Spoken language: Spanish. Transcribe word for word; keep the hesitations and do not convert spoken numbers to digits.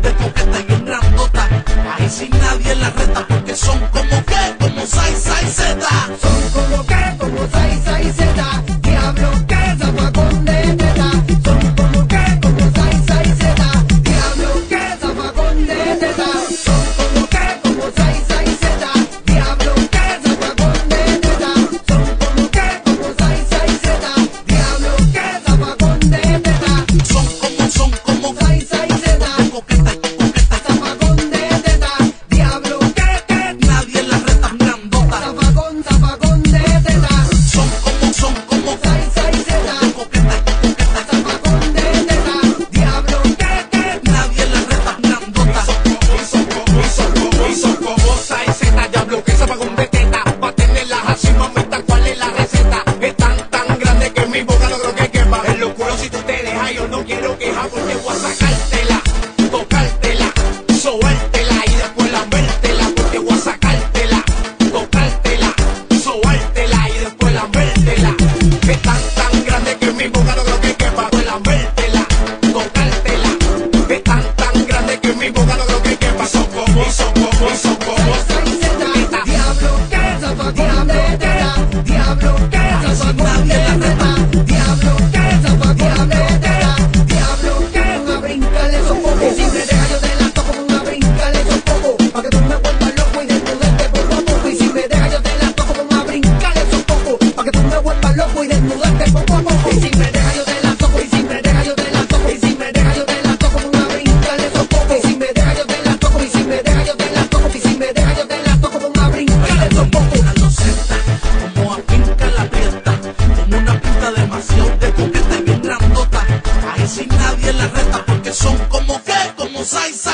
de coqueta y bien grandota. Ahí sin nadie la reta porque son como que, como Zeta y Zeta. Son como que, como Zeta y Zeta. Diablo que zafacón de teta. Son como que, como Zeta y Zeta. Diablo que zafacón de teta. Son como que, como Zeta y Zeta. Diablo que zafacón de teta. Son como que, como Zeta y Zeta. Diablo que zafacón de teta. Son como, son como Zeta y Zeta. de coqueta y coqueta. Zafacón de teta. Diablo que, que Nadie la reta grandota. zafacón, zafacón de teta. Son como, son como Zeta y Zeta. de coqueta y coqueta. Zafacón de teta. Diablo que, que Nadie la reta grandota. Son como, son como, son como Zeta y Zeta. Diablo que zafacón de teta. Pa' tenerlas así, mamita, ¿cuál es la receta? Es tan, tan grande que en mi boca no creo que quepa. En lo culo si tú te dejas, yo no quiero quejar porque voy a sacártela, tocártela, sobártela y después lambértela. Porque voy a sacártela, tocártela, sobártela y después lambértela. Es tan, tan grande que en mi boca no creo que quepa. Pues lambértela, tocártela. Es tan, tan grande que en mi boca no creo que quepa. Son como, son como, son como Zeta y Zeta. Diablo que zafacón de teta. Diablo que zafacón de teta. Diablo que zafacón de teta. Diablo que una brincarle esos pocos. Y si me deja yo te la toco con una brincarle esos pocos. Pa' que tú me vuelvas loco y desnudarte poco a poco. Y si me deja yo te la toco con una brincarle esos pocos. Pa' que tú me vuelvas loco y desnudarte poco a poco. Y si me deja yo te la toco. Y si me deja yo te la toco. Y si me deja yo te la toco con una brincarle esos pocos. Y si me deja yo te la toco. Y si me deja yo te la toco. Y si me deja yo te la toco con una brincarle esos pocos. A los Zeta, como a pinca la prieta, como una pinta demasiado de coqueta y bien grandota. Ahí sin nadie la reta porque son como que, como Zeta